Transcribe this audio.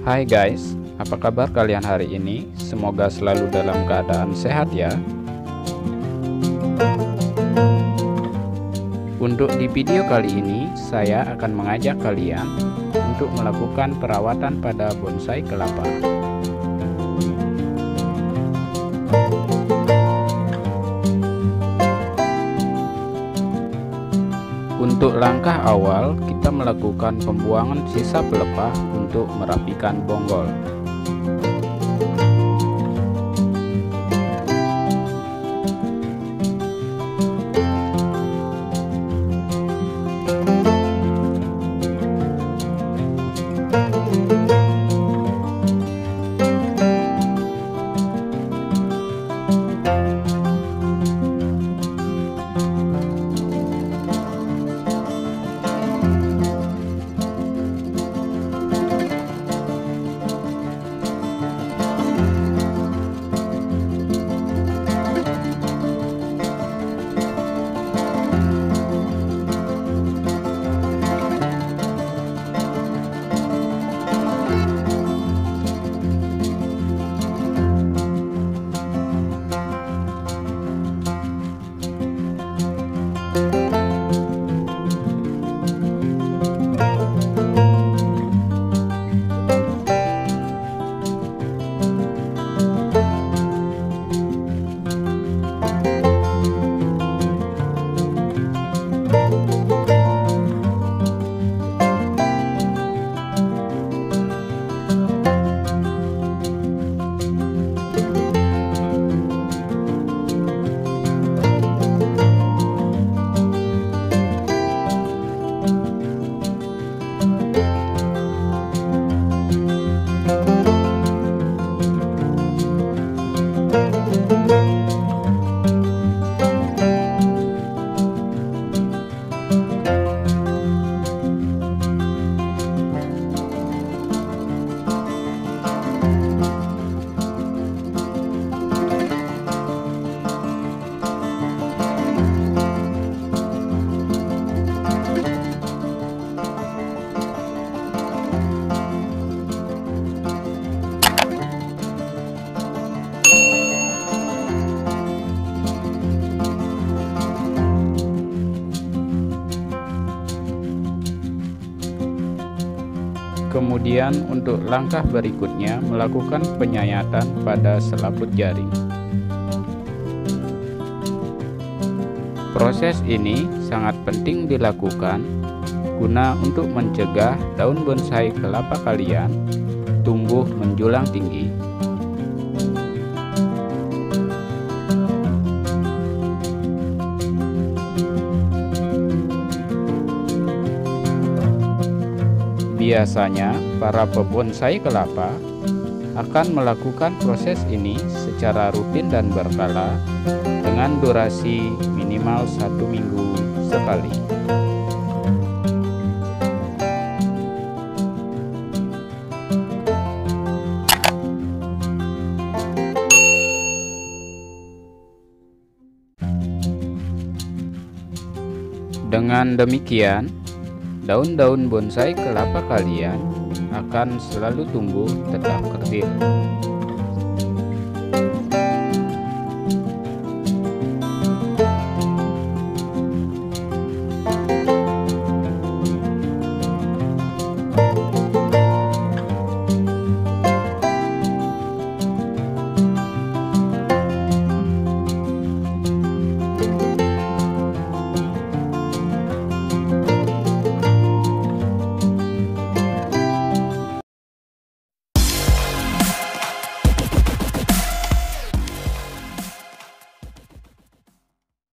Hai guys, apa kabar kalian hari ini? Semoga selalu dalam keadaan sehat ya. Untuk di video kali ini, saya akan mengajak kalian untuk melakukan perawatan pada bonsai kelapa. Untuk langkah awal, kita melakukan pembuangan sisa pelepah untuk merapikan bonggol. Kemudian untuk langkah berikutnya melakukan penyayatan pada selaput jaring. Proses ini sangat penting dilakukan guna untuk mencegah daun bonsai kelapa kalian tumbuh menjulang tinggi. Biasanya, para pebonsai kelapa akan melakukan proses ini secara rutin dan berkala dengan durasi minimal 1 minggu sekali. Dengan demikian, daun-daun bonsai kelapa kalian akan selalu tumbuh tetap kerdil.